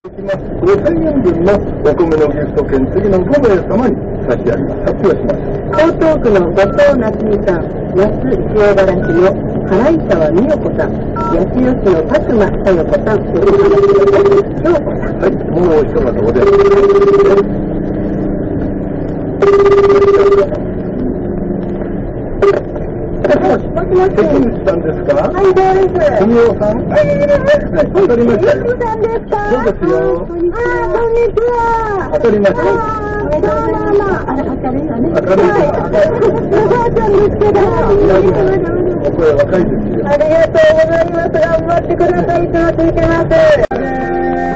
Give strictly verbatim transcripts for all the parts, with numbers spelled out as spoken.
ごせんえんぶんのお米のギフト券、次のご名様に差し上げます。発表します。 江東区の後藤夏美さん、那須塩原市の原井沢美代子さん、八千代市の佐久間小代子さん、京子さん。 はい、もう一方お電話。関口さんですか？ はい、そうです。 富雄さん？はい、当たりました。 ゆきさんですか？ そうですよ。 あ、こんにちは。 当たりました。 あー、どうもどうも。あれ、明るいわね。 明るいわ。 おばあちゃんですけど。 お声若いですよ。 ありがとうございます。頑張ってください。いつもついてます。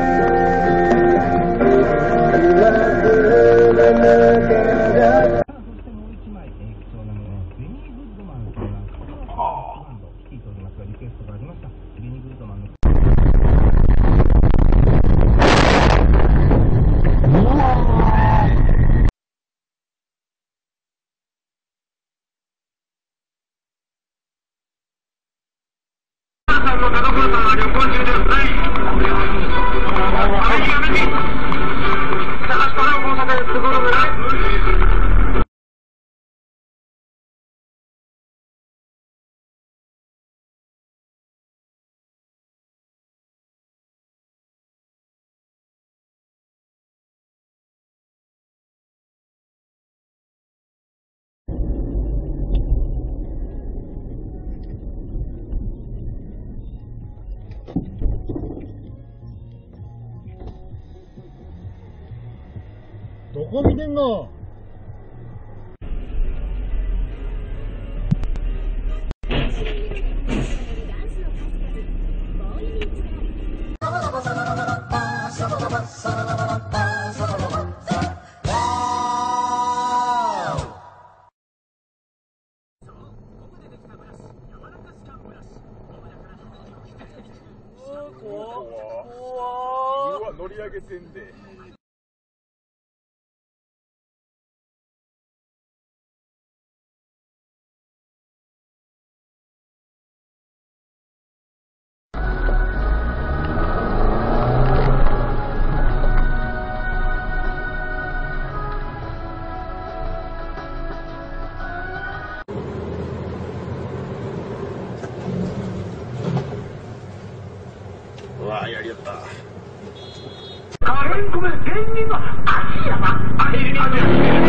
どこ見てんの？ 乗り上げてんで。うわ、やりよった。あれ、ごめん、芸人の足やな。あれ、あれ、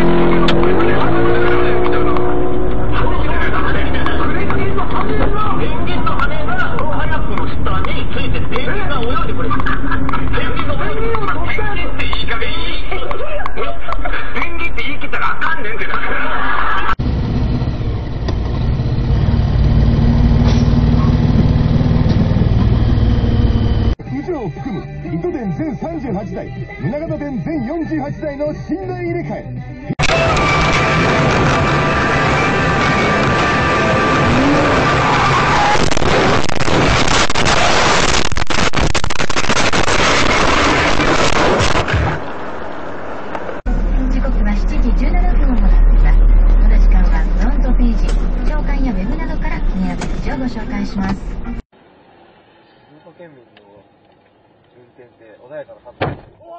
ペンギンの羽がカヤックの下についてペンギンが泳いでくれる。ペンギンのペンギンっていい加減いい。ペンギンって言い切ったらあかんねんってな。 を含む糸電全さんじゅうはちだい、宗像電全よんじゅうはちだいの寝台入れ替え。 時刻はしちじじゅうななふんを回っています。この時間はフロントページ、朝刊やウェブなどから気になった記事をご紹介します。 静岡県民の運転って穏やかなはずです。うわ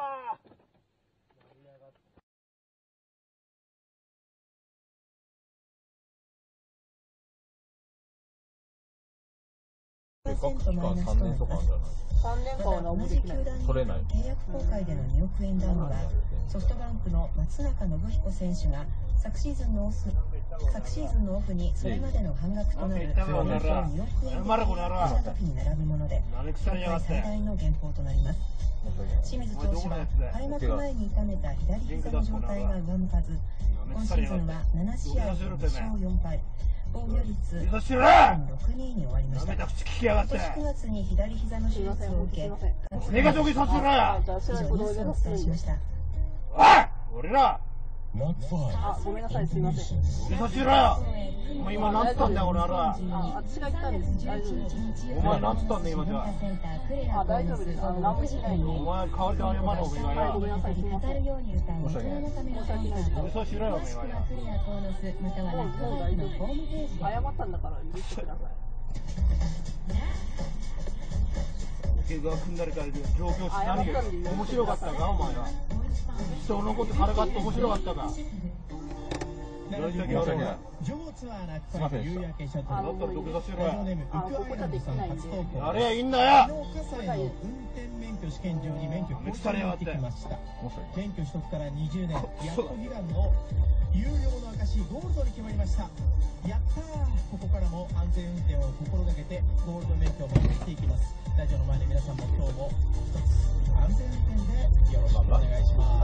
学期間さんねんとかあるんじゃない？ さんねんかんは何もできない。 取れない。 契約更改でのにおくえんダウンはソフトバンクの松中信彦選手が昨シーズンのオフ昨シーズンのオフにそれまでの半額となるにおくえんで契約した時に並ぶもので今回最大の減俸となります。清水投手は開幕前に痛めた左膝の状態が上向かず、今シーズンはななしあいでにしょうよんぱい、防御率 ろくてんろくに に終わりました。今年くがつに左膝の手術を受け、 寝かしときさせろよ。 以上ニュースをお伝えしました。 おい、俺らあ、ごめんなさい、すいません。 見させろよ。お前今何つったんだよ、俺あら。 あ、私が言ったんです。大丈夫です。 お前何つったんだよ、今じゃ。 あ、大丈夫です。あの、何もしないんで。 お前代わりで謝ろう、お前が。 ごめんなさい、すいません。 申し訳ない。申し訳ない。嘘しろよ、お前が。 もう、もう大丈夫。謝ったんだから許してください。 怪我組んだりから状況して何が面白かったかお前ら。人のことからかって面白かったか。 情報ツアーなくさ夕焼けシャトル。 だったら土下座しろよ。 ラジオネームウクアイランドさん初投稿。 あれはいいんだよ。 昨日葛西の運転免許試験場に免許更新に行ってきました。免許取得からにじゅうねん、やっと悲願の有料の証ゴールドに決まりました。やったー。ここからも安全運転を心がけてゴールド免許を守っていきます。ラジオの前の皆さんも今日も一つ安全運転でよろしくお願いします。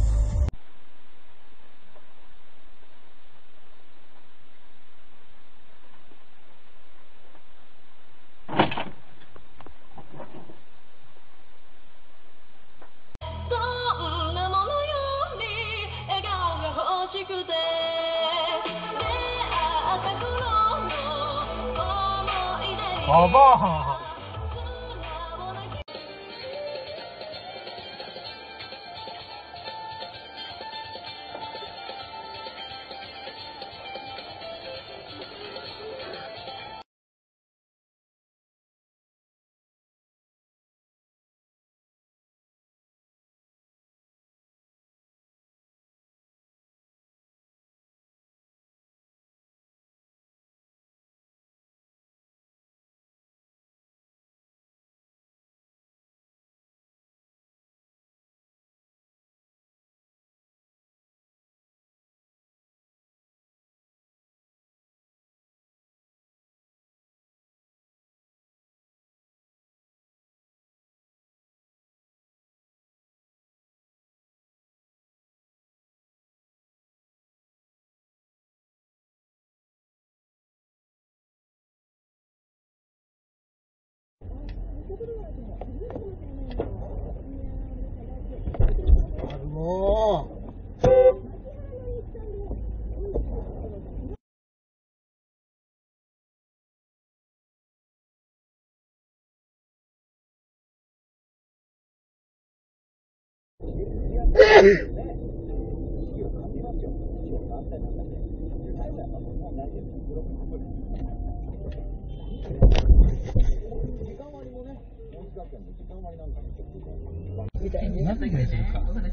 ババアもうみたいに。 何回するか。 ごめん。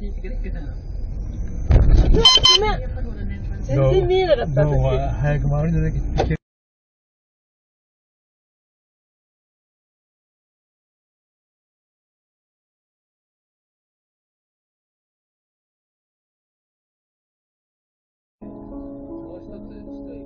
全然見えなかった。 どうも早く回りのだけ。 もう一つちょっと